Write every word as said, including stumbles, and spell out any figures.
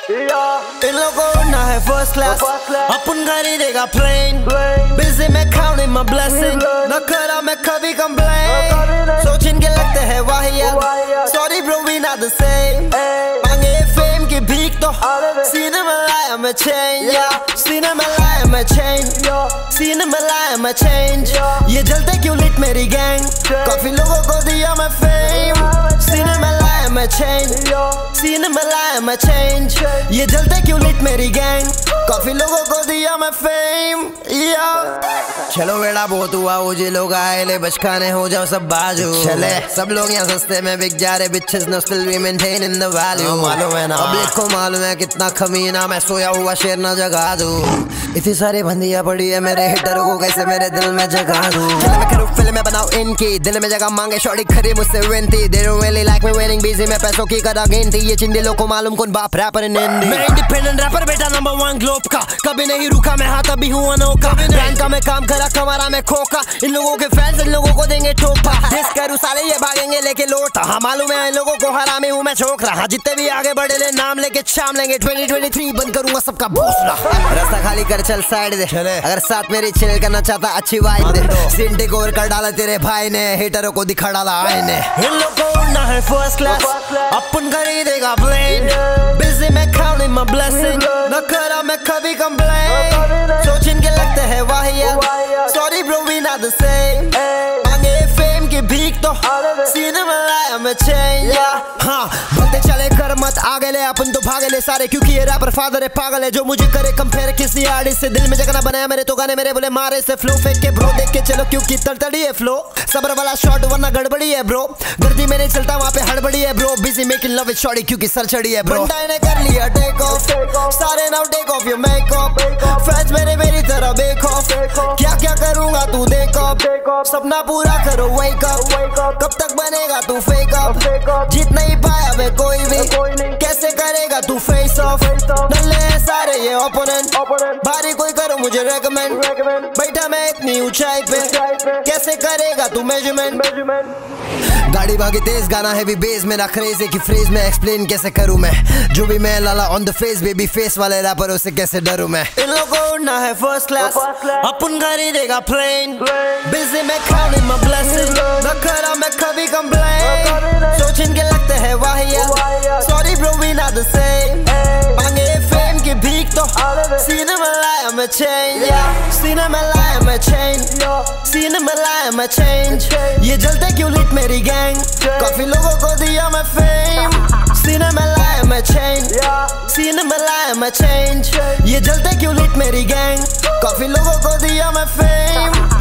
इन लोगों को उड़ना है फर्स्ट क्लास, अपन खरीदेगा प्लेन, बिजी में काउंटिंग माय ब्लेसिंग, न करा मैं कभी कंप्लेन, सोच इनके लगते हैं वाहियात, sorry bro we not the same, मांगे फेम की भीख तो सीने में लाया मैं चेंज, सीने में लाया मैं चेंज, सीने में लाया मैं चेंज, ये जलते क्यों लिट मेरी गैंग, काफी लोगों को दिया मैं फेम, सीने में लाया मैं चेंज, सीने में लाया मैं चेंज, ये जलते क्यों लिट मेरी गैंग, काफी लोगों को दिया मैं फेम। चलो बेड़ा बहुत हुआ, वो जे लोग आए ले बचकाने हो जाओ सब बाजू, चले सब लोग यहाँ सस्ते में बिक जा रहे, bitches no still we maintain in the value, मालूम है ना पब्लिक को मालूम है कितना कमीना, मैं सोया हुआ शेर ना जगा दूं, इतनी सारी बंदियां पड़ी है मेरे हिटरों को कैसे मेरे दिल में जगा दूं, चले मैं करूँ फिल्म में बनाऊं इनकी, दिल में जगह मांगे शॉर्टी खरी मुझसे विनती, they don't really like me winning, busy में पैसों की करा गिनती, ये चिंदी लोग को मालूम कौन बाप रैपर इन इंडी, मैं इंडिपेंडेंट रैपर बेटा नंबर वन ग्लोब का, कभी नहीं रुका मैं हाथ अभी हूँ अनोखा, ब्रांड का मैं काम करा कमारा मैं खोका, इन लोगों के फैंस इन लोगों को देंगे ठोका, जिस करूँ साले ये भागेंगे लेके लोटा, हाँ मालूम है इन लोगों को हरामी हूँ मैं छोकरा, हाँ जितने भी आगे बढ़े ले नाम लेके शाम लेंगे, ट्वेंटी ट्वेंटी थ्री बंद करूंगा सबका भोसला, रास्ता खाली कर चल साइड दे, अगर साथ मेरी चिल करना चाहता अच्छी वाइब दे, सीन को कर डाला तेरे भाई ने, हिटरों को दिखा डाला आईने, इन लोगों को उड़ना है फर्स्ट क्लास, अपन खरीदेगा प्लेन, बिजी में काउंटिंग माय ब्लेसिंग, न करा मैं कभी कंप्लेन, सोच इनके लगते हैं वाहियात, sorry bro we not the same, मांगे फेम की भीख तो सीने में लाया मैं चेंज, हाँ बोलते चले कर मत आगे ले, अपन तो भागे ले सारे, क्योंकि ये रैपर फादर है पागल है, जो मुझे करे कंपेयर किसी आर्टिस्ट से, दिल में जगह बनाया मेरे तो गाने मेरे बोले मारे से, फ्लो फेंक के ब्रो देख के चलो क्योंकि तड़तड़ी है फ्लो, सबर वाला शॉट वरना गड़बड़ी है ब्रो, गर्दी में नहीं चलता वहाँ पे हड़बड़ी है bro, busy making love with shorty क्योंकि सर चढ़ी है ब्रो, बंदा ने कर लिया टेक ऑफ, सारे now take off your makeup, fans मेरे मेरी तरह बेक ऑफ, क्या क्या करूंगा तू देख ऑफ, सपना पूरा करो वेक अप, कब तक बनेगा तू फेक अप, जीत नहीं पाया वे कोई भी, कैसे करेगा तू फेस ऑफ, नल्ले हैं सारे ये ओपोनेंट, भारी कोई करो मुझे रेकमेंड, बैठा मैं इतनी ऊंचाई पे, कैसे करेगा तू मेजरमेंट, गाड़ी भागी तेज गाना हैवी बेस, मेरा क्रेज है कि फ्रेज में एक्सप्लेन कैसे करूं मैं, जो भी मैं लाला on the face, baby face वाले रैपरों से कैसे डरूं मैं, इन लोगों को उड़ना है फर्स्ट क्लास, अपन खरीदेगा प्लेन, बिजी में काउंटिंग माय ब्लेसिंग, न करा मैं कभी कंप्लेन, सोच इनके लगते हैं वाहियात, sorry bro we not the same, मांगे फेम की भीख तो सीने में लाया मैं चेंज, सीने में लाया मैं चेंज, सीने में लाया मैं चेंज, ये जलते क्यों लिट मेरी गैंग, काफी लोगों को दिया मैं फेम, सीने में लाया मैं चेंज, सीने में लाया मैं चेंज, ये जलते क्यों लिट मेरी गैंग, काफी लोगों को दिया मैं फेम।